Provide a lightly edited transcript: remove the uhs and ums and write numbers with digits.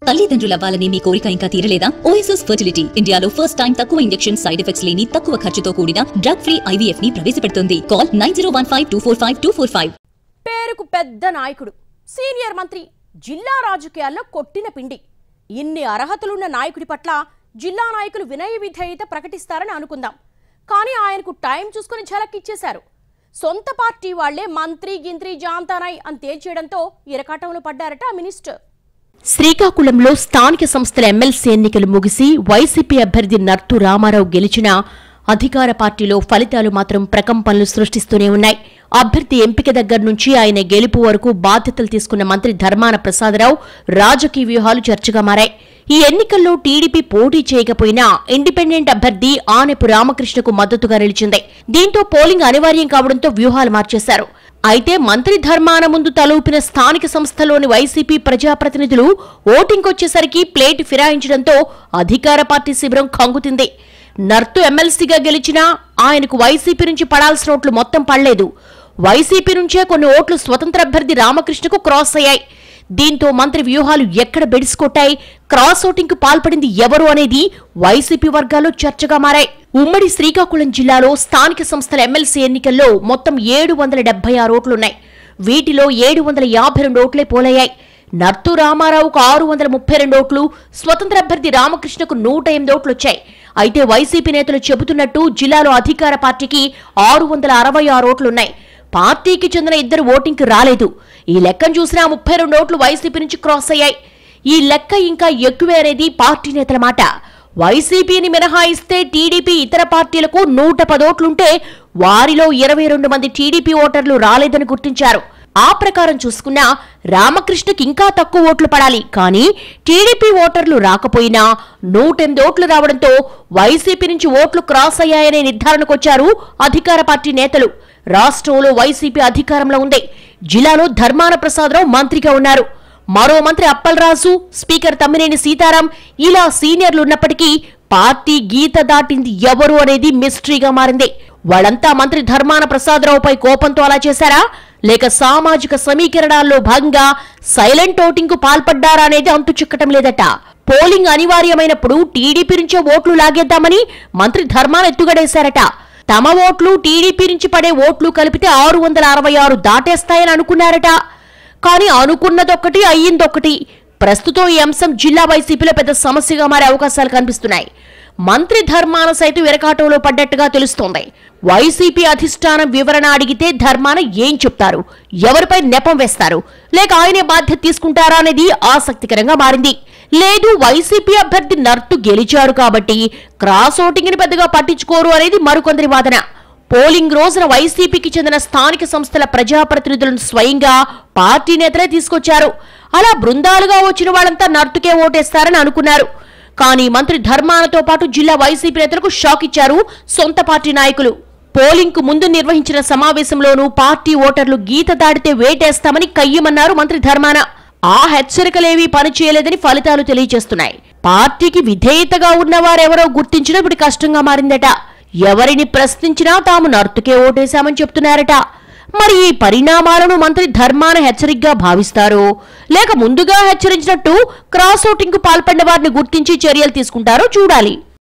తల్లిదండ్రులవ్వాలని మీ కోరిక ఇంకా తీరలేదా? ఓఎస్ఎస్ ఫర్టిలిటీ ఇండియాలో ఫస్ట్ టైం తక్కువ ఇంజెక్షన్ సైడ్ ఎఫెక్ట్స్ లేని తక్కువ ఖర్చుతో కూడిన డ్రగ్ ఫ్రీ ఐవీఎఫ్ ని ప్రవేశపెడుతోంది. కాల్ 9015245245. పేరుకు పెద్ద నాయకుడు, సీనియర్ మంత్రి, జిల్లా రాజకీయాల్లో కొట్టిన పిండి. ఇన్ని అర్హతలున్న నాయకుడి పట్ల జిల్లా నాయకులు వినయ విధేయత ప్రకటిస్తారని అనుకుందాం. కానీ ఆయనకు టైం చూసుకుని ఝలక్కిచ్చేశారు. సొంత పార్టీ వాళ్లే మంత్రి గింత్రి జాంతానాయ్ అని తేల్చేయడంతో ఇరకాటంలో పడ్డారట మినిస్టర్. శ్రీకాకుళంలో స్థానిక సంస్థల ఎమ్మెల్సీ ఎన్నికలు ముగిసి వైసీపీ అభ్యర్థి నర్తు రామారావు గెలిచినా అధికార పార్టీలో ఫలితాలు మాత్రం ప్రకంపనలు సృష్టిస్తూనే ఉన్నాయి. అభ్యర్థి ఎంపిక దగ్గర నుంచి ఆయన గెలుపు వరకు బాధ్యతలు తీసుకున్న మంత్రి ధర్మాన ప్రసాదరావు రాజకీయ వ్యూహాలు చర్చగా మారాయి. ఈ ఎన్నికల్లో టీడీపీ పోటీ చేయకపోయినా ఇండిపెండెంట్ అభ్యర్థి ఆనెపు రామకృష్ణకు మద్దతుగా నిలిచింది. దీంతో పోలింగ్ అనివార్యం కావడంతో వ్యూహాలు మార్చేశారు. అయితే మంత్రి ధర్మాన ముందు తలూపిన స్థానిక సంస్థలోని వైసీపీ ప్రజాప్రతినిధులు ఓటింగ్కొచ్చేసరికి ప్లేట్ ఫిరాయించడంతో అధికార పార్టీ శిబిరం కంగుతింది. నర్తు ఎమ్మెల్సీగా గెలిచినా ఆయనకు వైసీపీ నుంచి పడాల్సిన ఓట్లు మొత్తం పడలేదు. వైసీపీ నుంచే కొన్ని ఓట్లు స్వతంత్ర అభ్యర్థి రామకృష్ణకు క్రాస్ అయ్యాయి. దీంతో మంత్రి వ్యూహాలు ఎక్కడ బెడిసికొట్టాయి, క్రాస్ ఓటింగ్ కు పాల్పడింది ఎవరు అనేది వైసీపీ వర్గాల్లో చర్చగా మారాయి. ఉమ్మడి శ్రీకాకుళం జిల్లాలో స్థానిక సంస్థల ఎమ్మెల్సీ ఎన్నికల్లో మొత్తం 776 ఓట్లున్నాయి. వీటిలో 752 ఓట్లే పోలయ్యాయి. నర్తు రామారావుకు 632 ఓట్లు, స్వతంత్ర అభ్యర్థి రామకృష్ణకు 108 ఓట్లొచ్చాయి. అయితే వైసీపీ నేతలు చెబుతున్నట్టు జిల్లాలో అధికార పార్టీకి 666 ఓట్లున్నాయి. పార్టీకి చెందిన ఇద్దరు ఓటింగ్కి రాలేదు. ఈ లెక్కను చూసినా 32 ఓట్లు వైసీపీ నుంచి క్రాస్ అయ్యాయి. ఈ లెక్క ఇంకా ఎక్కువే అనేది పార్టీ నేతల మాట. వైసీపీని మినహాయిస్తే టీడీపీ ఇతర పార్టీలకు 110 ఓట్లుంటే వారిలో 22 మంది టీడీపీ ఓటర్లు రాలేదని గుర్తించారు. ఆ ప్రకారం చూసుకున్నా రామకృష్ణకి ఇంకా తక్కువ ఓట్లు పడాలి. కానీ టీడీపీ ఓటర్లు రాకపోయినా 108 ఓట్లు రావడంతో వైసీపీ నుంచి ఓట్లు క్రాస్ అయ్యాయనే నిర్ధారణకొచ్చారు అధికార పార్టీ నేతలు. రాష్ట్రంలో వైసీపీ అధికారంలో ఉంది. జిల్లాలో ధర్మాన ప్రసాదరావు మంత్రిగా ఉన్నారు. మరో మంత్రి అప్పలరాజు, స్పీకర్ తమ్మినేని సీతారాం ఇలా సీనియర్లు ఉన్నప్పటికీ పార్టీ గీత దాటింది ఎవరు అనేది మిస్టరీగా మారింది. వాళ్ళంతా మంత్రి ధర్మాన ప్రసాదరావుపై కోపంతో అలా చేశారా, లేక సామాజిక సమీకరణాల్లో భాగంగా సైలెంట్ ఓటింగ్ కు పాల్పడ్డారా అనేది అంతు చిక్కటం లేదట. పోలింగ్ అనివార్యమైనప్పుడు టీడీపీ నుంచే ఓట్లు లాగేద్దామని మంత్రి ధర్మాన ఎత్తుగడేశారట. తమ ఓట్లు టీడీపీ నుంచి పడే ఓట్లు కలిపితే 666 దాటేస్తాయని అనుకున్నారట. కానీ అనుకున్నదొక్కటి, అయ్యిందొక్కటి. ప్రస్తుతం ఈ అంశం జిల్లా వైసీపీలో పెద్ద సమస్యగా మారే అవకాశాలు కనిపిస్తున్నాయి. మంత్రి ధర్మాన సైతం ఇరకాటంలో పడ్డట్టుగా తెలుస్తోంది. వైసీపీ అధిష్టానం వివరణ అడిగితే ధర్మాన ఏం చెప్తారు, ఎవరిపై నెపం వేస్తారు, లేక ఆయనే బాధ్యత తీసుకుంటారా అనేది ఆసక్తికరంగా మారింది. లేదు, వైసీపీ అభ్యర్థి నర్తు గెలిచారు కాబట్టి క్రాస్ ఓటింగ్ ని పెద్దగా పట్టించుకోరు అనేది మరికొందరి వాదన. పోలింగ్ రోజున వైసీపీకి చెందిన స్థానిక సంస్థల ప్రజాప్రతినిధులను స్వయంగా పార్టీ నేతలే తీసుకొచ్చారు. అలా బృందాలుగా వచ్చిన వాళ్ళంతా నర్తుకే ఓటేస్తారని అనుకున్నారు. కానీ మంత్రి ధర్మానతో పాటు జిల్లా వైసీపీ నేతలకు షాక్ ఇచ్చారు సొంత పార్టీ నాయకులు. పోలింగ్ కు ముందు నిర్వహించిన సమావేశంలోనూ పార్టీ ఓటర్లు గీత దాటితే వేటేస్తామని కయ్యమన్నారు మంత్రి ధర్మాన. ఆ హెచ్చరికలేవీ పనిచేయలేదని ఫలితాలు తెలియజేస్తున్నాయి. పార్టీకి విధేయతగా ఉన్నవారెవరో గుర్తించడం ఇప్పుడు కష్టంగా మారిందట. ఎవరిని ప్రశ్నించినా తాము నర్తుకే ఓటేశామని చెప్తున్నారట. మరి ఈ పరిణామాలను మంత్రి ధర్మాన హెచ్చరికగా భావిస్తారో, లేక ముందుగా హెచ్చరించినట్టు క్రాస్ ఓటింగ్ కు పాల్పడిన వారిని గుర్తించి చర్యలు తీసుకుంటారో చూడాలి.